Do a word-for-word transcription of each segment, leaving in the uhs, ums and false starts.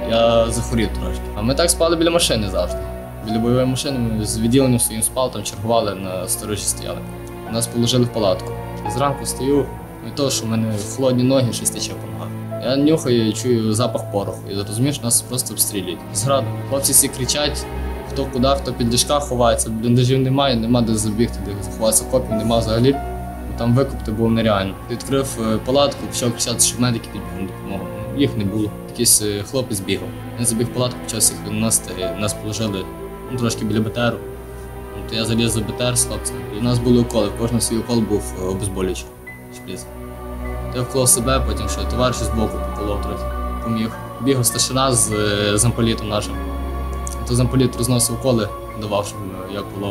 я захворів трошки. А ми так спали біля машини завжди. Біля бойової машини ми з відділенням своїм спали, там чергували, на сторожі стояли. Нас положили в палатку. І зранку стою, від того, що в мене холодні ноги, щось тече допомагає. Я нюхаю і чую запах пороху. І розумієш, нас просто обстрілюють. Зграду. Хлопці всі кричать, хто куди, хто під ліжка ховається. Бліндажів немає, нема де забігти, де заховатися копів, нема взагалі. Там викупити було нереально. Відкрив палатку, почав кричати, що медики підбігли на допомогу. Їх не було. Якийсь хлопець бігав. Він забіг в палатку, почав всіх виносити. Нас положили ну, трошки біля БТРу. От я заліз за БТР з хлопцями. І у нас були уколи. Кожен свій укол був обезболюючий. Шприц. Я вколов себе, потім ще товариш з боку поколов трохи. Поміг. Бігав старшина з замполітом нашим. То замполіт розносив уколи, давав, щоб я колов.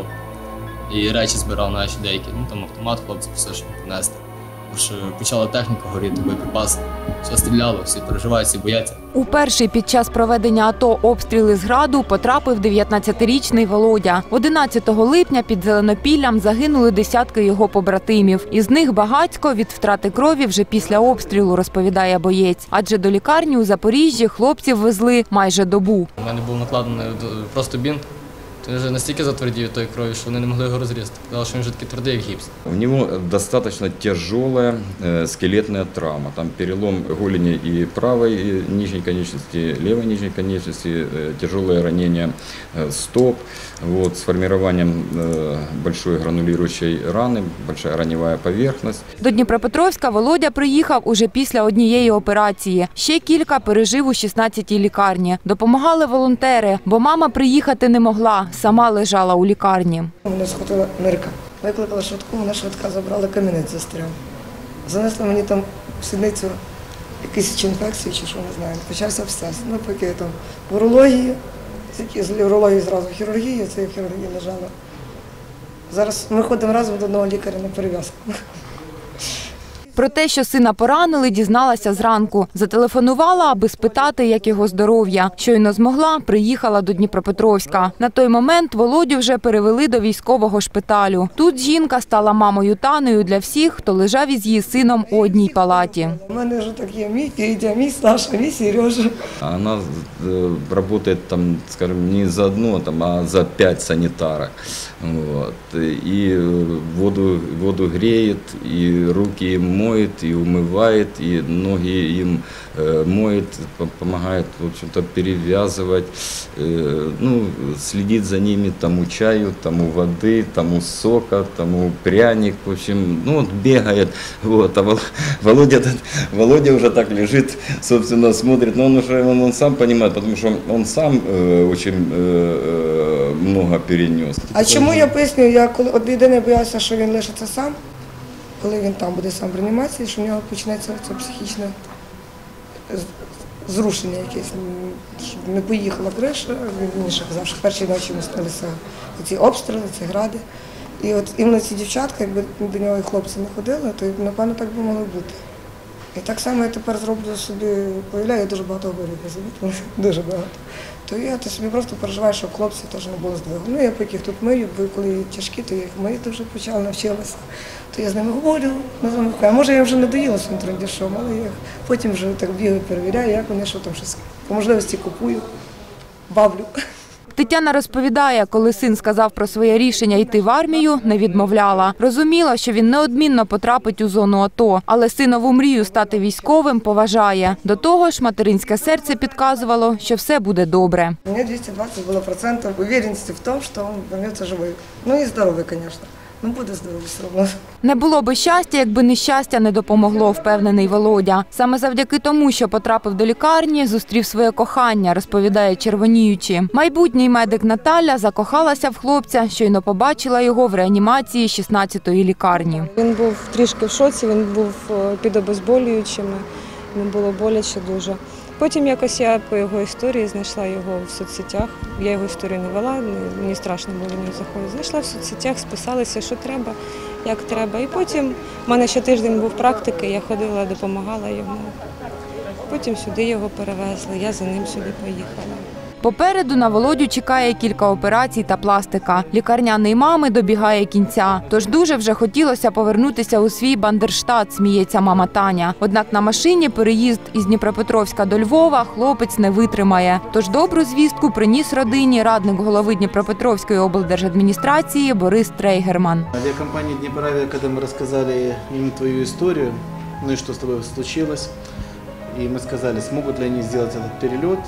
І речі збирав наші деякі. Ну там автомат, хлопці все, щоб понести. Тож почала техніка горіти, боєприпаси. Все стріляло, всі переживають, всі бояться. У перший під час проведення АТО обстріли з Граду потрапив дев'ятнадцятирічний Володя. одинадцятого липня під Зеленопіллям загинули десятки його побратимів. Із них багатько від втрати крові вже після обстрілу, розповідає боєць. Адже до лікарні у Запоріжжі хлопців везли майже добу. У мене був накладений просто бінт. Він вже настільки затвердів тої крові, що вони не могли його розрізати. Казали, що він вже такий твердий, як гіпс. У него достаточно тяжелая э, скелетная травма. Там перелом голени и правой и нижней конечности, левой нижней конечности, э, тяжелое ранение э, стоп, вот, с формированием э, большой гранулирующей раны, большая раневая поверхность. До Дніпропетровська Володя приїхав уже після однієї операції. Ще кілька пережив у шістнадцятій лікарні. Допомагали волонтери, бо мама приїхати не могла. Сама лежала у лікарні. Мене схватила нирка. Викликала швидку, вона швидка забрала, камінець застряв. Занесли мені там в сідницю якісь чи інфекції, чи що, не знаю. Почався абсцес. Ну, поки там в урології, з урології зразу хірургія, це я в хірургії лежала. Зараз ми ходимо разом до одного лікаря на перев'язку. Про те, що сина поранили, дізналася зранку. Зателефонувала, аби спитати, як його здоров'я. Щойно змогла, приїхала до Дніпропетровська. На той момент Володю вже перевели до військового шпиталю. Тут жінка стала мамою Танею для всіх, хто лежав із її сином у одній палаті. У мене вже так є мій Федя, мій Саша, мій Сережа. Она работает там, скажем, не за одну, там, а за пять санитарок. Вот. И воду, воду греет, и руки им моет, и умывает, и ноги им э, моет, помогает, в общем-то, перевязывать, э, ну, следит за ними, тому чаю, тому воды, тому сока, тому пряник, в общем, ну, вот бегает, вот, а Володя, Володя уже так лежит, собственно, смотрит, но он уже, он, он сам понимает, потому что он сам э, очень э, много перенес. А чому я поясню, я коли от єдине боялася, що він лишиться сам, коли він там буде сам в реанімації, що в нього почнеться це психічне зрушення якесь, щоб не поїхала криша, він ще казав, що перші ночі ми сталися ці обстріли, ці гради. І от іменно ці дівчатка, якби до нього і хлопці не ходили, то, напевно, так би могло бути. І так само я тепер зроблю собі, появляю, я дуже багато говорю, дуже багато. То я то собі просто переживаю, щоб хлопці теж не було здвигу. Ну, я поки їх тут мию, бо коли тяжкі, то я їх мити вже почала, навчилася. То я з ними говорю, не замовкаю. Може, я вже не доїла своїм трендішом, але я потім вже так бігаю, перевіряю, як вони, що там щось. По можливості купую, бавлю. Тетяна розповідає, коли син сказав про своє рішення йти в армію, не відмовляла. Розуміла, що він неодмінно потрапить у зону АТО, але синову мрію стати військовим поважає. До того ж, материнське серце підказувало, що все буде добре. У мене двісті двадцять було відсотків уверенності в тому, що він повернеться живий. Ну і здоровий, звісно. Ну, буде здоровий все одно. Не було би щастя, якби нещастя не допомогло, впевнений Володя. Саме завдяки тому, що потрапив до лікарні, зустрів своє кохання, розповідає червоніючи. Майбутній медик Наталя закохалася в хлопця, щойно побачила його в реанімації шістнадцятої лікарні. Він був трішки в шоці, він був під обезболюючими, йому було боляче дуже. Потім якось я по його історії знайшла його в соцсетях. Я його історію не вела, мені страшно було в нього заходити. Знайшла в соцсетях, списалися, що треба, як треба. І потім в мене ще тиждень був практики, я ходила, допомагала йому. Потім сюди його перевезли, я за ним сюди поїхала. Попереду на Володю чекає кілька операцій та пластика. Лікарняний мами добігає кінця. Тож дуже вже хотілося повернутися у свій Бандерштат, сміється мама Таня. Однак на машині переїзд із Дніпропетровська до Львова хлопець не витримає. Тож добру звістку приніс родині радник голови Дніпропетровської облдержадміністрації Борис Трейгерман. Авиакомпания «Днепровия», когда мы рассказали им твою историю, ну и что с тобой случилось, и мы сказали, смогут ли они сделать этот перелет,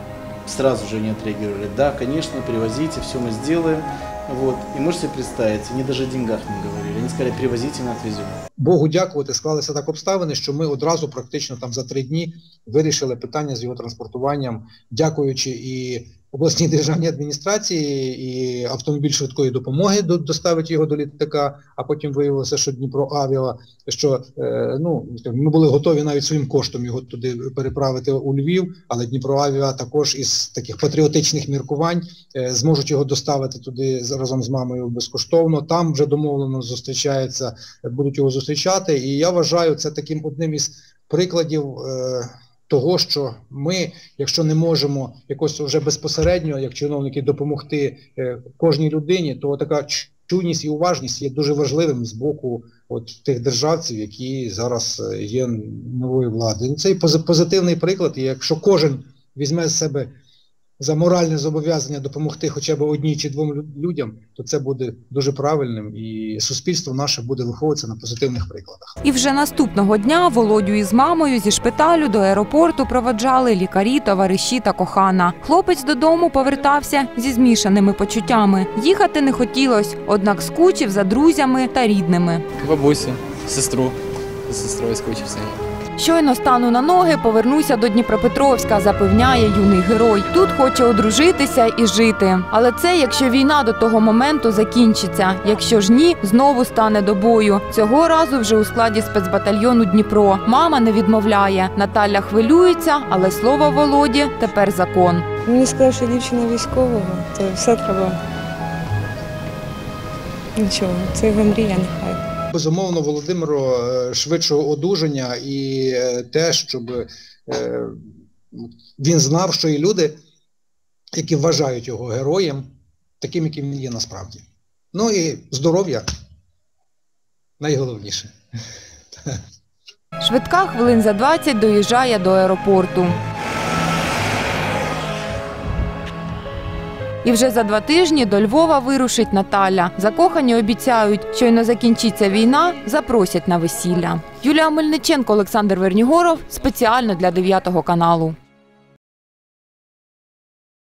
сразу же они отреагировали: да, конечно, привозите, все мы сделаем. Вот. И можете представить, они даже о деньгах не говорили, они сказали: привозите, мы отвезем. Богу дякувати, склалися так обставини, що ми одразу практично там за три дні вирішили питання з його транспортуванням, дякуючи і обласній державній адміністрації, і автомобіль швидкої допомоги доставить його до літака, а потім виявилося, що Дніпроавіа, що е, ну, ми були готові навіть своїм коштом його туди переправити у Львів, але Дніпроавіа також із таких патріотичних міркувань е, зможуть його доставити туди разом з мамою безкоштовно. Там вже домовлено зустрічається, будуть його зустрічати, і я вважаю це таким одним із прикладів е, того, що ми, якщо не можемо якось вже безпосередньо, як чиновники, допомогти е, кожній людині, то така чуйність і уважність є дуже важливим з боку от тих державців, які зараз є новою владою. Це позитивний приклад, і якщо кожен візьме з себе за моральне зобов'язання допомогти хоча б одній чи двом людям, то це буде дуже правильним, і суспільство наше буде виховуватися на позитивних прикладах. І вже наступного дня Володю із мамою зі шпиталю до аеропорту проводжали лікарі, товариші та кохана. Хлопець додому повертався зі змішаними почуттями. Їхати не хотілось, однак скучив за друзями та рідними. Бабусі, сестру. З сестрою скучив сильно. Щойно стану на ноги, повернуся до Дніпропетровська, запевняє юний герой. Тут хоче одружитися і жити. Але це, якщо війна до того моменту закінчиться. Якщо ж ні, знову стане до бою. Цього разу вже у складі спецбатальйону Дніпро. Мама не відмовляє. Наталя хвилюється, але слово Володі тепер закон. Мені сказали, що дівчина військового, то все треба. Нічого, це його мрія, нехай. Безумовно, Володимиру швидшого одужання і те, щоб він знав, що і люди, які вважають його героєм, таким, яким він є насправді. Ну і здоров'я найголовніше. Швидка хвилин за двадцять доїжджає до аеропорту. І вже за два тижні до Львова вирушить Наталя. Закохані обіцяють, щойно закінчиться війна, запросять на весілля. Юлія Мельниченко, Олександр Вернігоров. Спеціально для дев'ятого каналу.